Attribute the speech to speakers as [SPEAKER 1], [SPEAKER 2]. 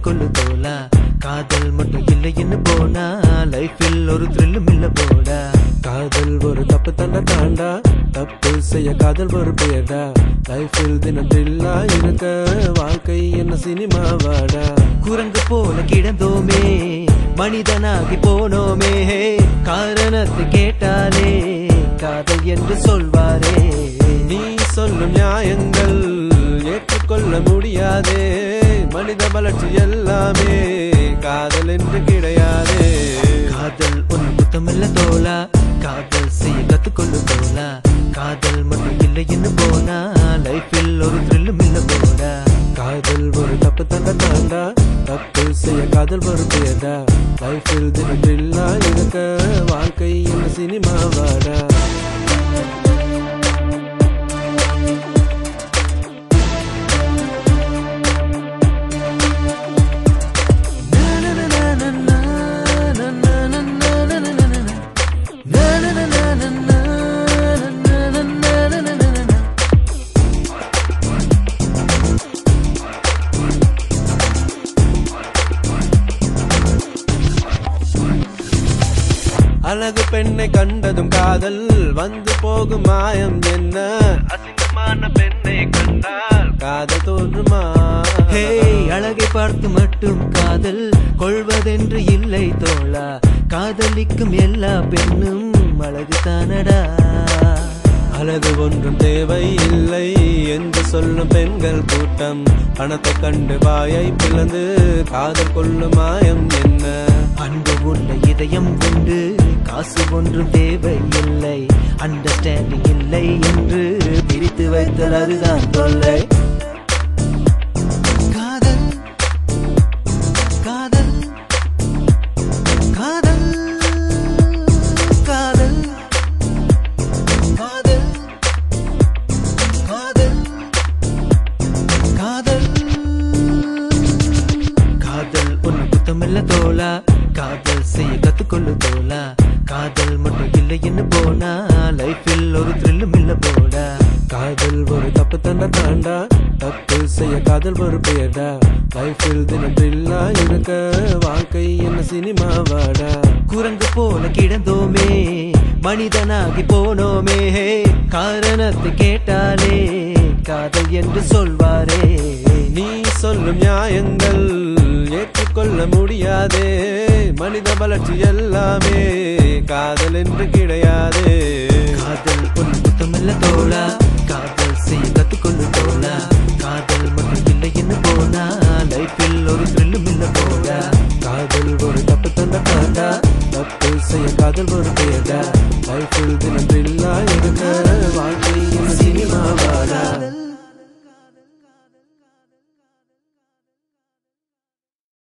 [SPEAKER 1] கத்துக்கொள்ளு தோலா காதல் மட்டும் இல்லைன்னு போனா லைஃபில் ஒரு த்ரில்லும் இல்ல போடா
[SPEAKER 2] காதல் ஒரு தப்பு தாண்டா தப்பு செய்ய காதல் ஒரு பேடா லைஃபில் தினம் த்ரில்லா இருக்க வாழ்க்கை என்ன சினிமாவாடா
[SPEAKER 1] குரங்கு போல கிடந்தோமே மனிதனாகி போனோமே காரணத்தை கேட்டாலே காதல் என்று சொல்வாரே
[SPEAKER 2] நீ சொல்லும் நியாயங்கள் ஏற்றுக்கொள்ள முடியாதே மனித வளர்ச்சி எல்லாமே காதல் என்று கிடையாதே
[SPEAKER 1] காதல் ஒன்று புத்தமில்ல தோலா காதல் செய்ய கத்துக்கொள்ளு தோலா காதல் மட்டும் இல்லைன்னு போனா லைஃபில் ஒரு த்ரில்லும் இல்ல போடா
[SPEAKER 2] காதல் ஒரு தப்பு தாண்டா தப்பு செய்ய காதல் ஒரு பேடா லைஃபில் தினம் த்ரில்லா இருக்க வாழ்க்கை என்ன சினிமாவாடா அழகு பெண்ணை கண்டதும் காதல் வந்து போகும் மாயம் என்ன அசிங்கமான பெண்ணை கண்டால் காதல் தோன்றுமா
[SPEAKER 1] ஹே அழகை பார்த்து மட்டும் காதல் கொள்வதென்று இல்லை தோழா காதலிக்கும் எல்லா பெண்ணும் அழகு தானடா
[SPEAKER 2] அழகு ஒன்றும் தேவை இல்லை என்று சொல்லும் பெண்கள் கூட்டம் பணத்தை கண்டு வாயை பிளந்து காதல் கொள்ளும் மாயம் என்ன
[SPEAKER 1] அன்பு உள்ள இதயம் உண்டு காசு ஒன்றும் தேவை இல்லை அண்டர்ஸ்டாண்டிங் இல்லை என்று பிரித்து வைத்தல் அதுதான் தொல்லை காதல் காதல் காதல் காதல் காதல் காதல் காதல் காதல் ஒன்று குத்தமில்ல தோலா காதல் செய்ய கத்துக்கொள்ளு தோலா காதல் மட்டும் இல்லைன்னு போனா லைஃபில் ஒரு த்ரில்லும் இல்ல போடா
[SPEAKER 2] காதல் ஒரு தப்பு தாண்டா தப்பு செய்ய காதல் ஒரு பேடா லைஃபில் தினம் த்ரில்லா இருக்க வாழ்க்கை என்ன சினிமாவாடா
[SPEAKER 1] குரங்கு போல கிடந்தோமே மனிதனாகி போனோமே காரணத்தை கேட்டாலே காதல் என்று சொல்வாரே
[SPEAKER 2] நீ சொல்லும் நியாயங்கள் ஏற்றுக்கொள்ள முடியாதே மனித வளர்ச்சி எல்லாமே காதல் என்று கிடையாதே
[SPEAKER 1] காதல் ஒன்று புத்தமில்ல தோழா காதல் செய்ய கத்துக்கொள்ளு தோழா காதல் மட்டும் இல்லைன்னு போனா லைஃபில் ஒரு த்ரில்லும் இல்ல போடா
[SPEAKER 2] காதல் ஒரு தப்பு தாண்டா தப்பு செய்ய காதல் ஒரு பேடா லைஃபில் தினம் த்ரில்லா இருக்க வாழ்க்கை சினிமாவாடா